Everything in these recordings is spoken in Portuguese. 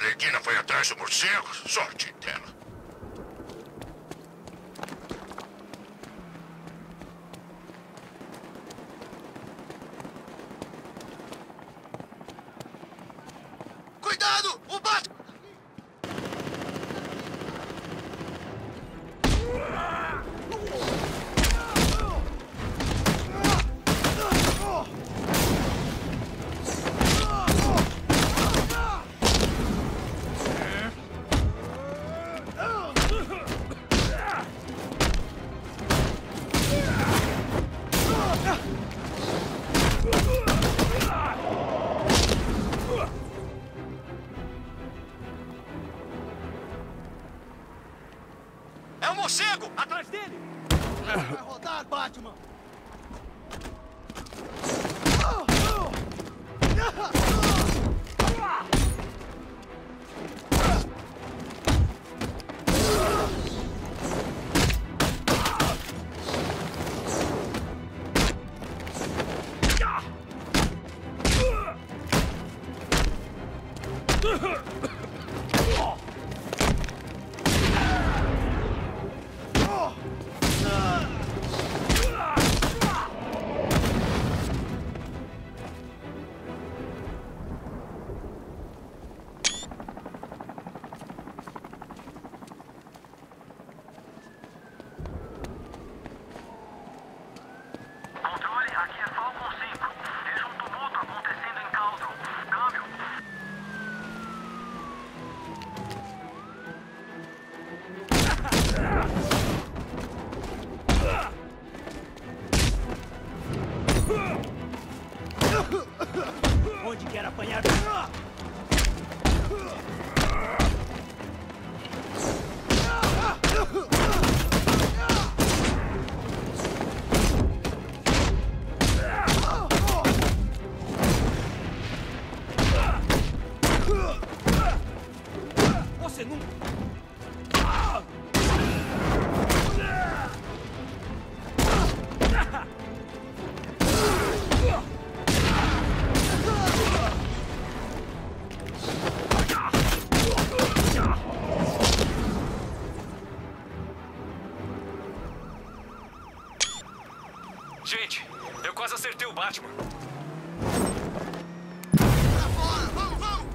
Arlequina foi atrás do morcego? Sorte dela. Cuidado! O Batman! É um morcego! Atrás dele! Vai rodar, Batman! Onde quer apanhar? Você nunca... Gente, eu quase acertei o Batman. Pra fora! Vamos, vamos!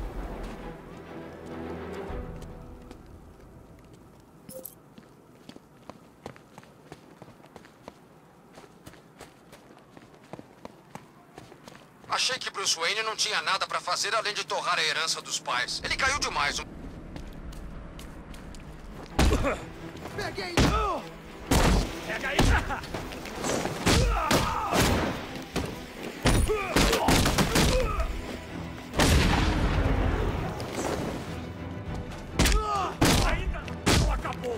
Achei que Bruce Wayne não tinha nada pra fazer além de torrar a herança dos pais. Ele caiu demais. Peguei! Pega aí! Ainda não acabou!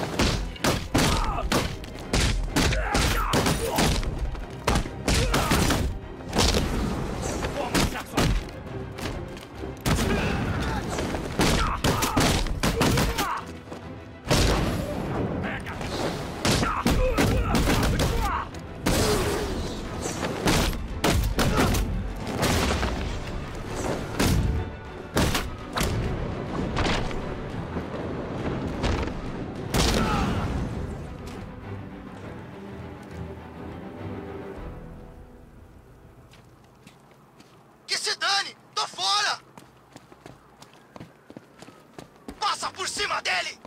Que se dane! Tô fora! Passa por cima dele!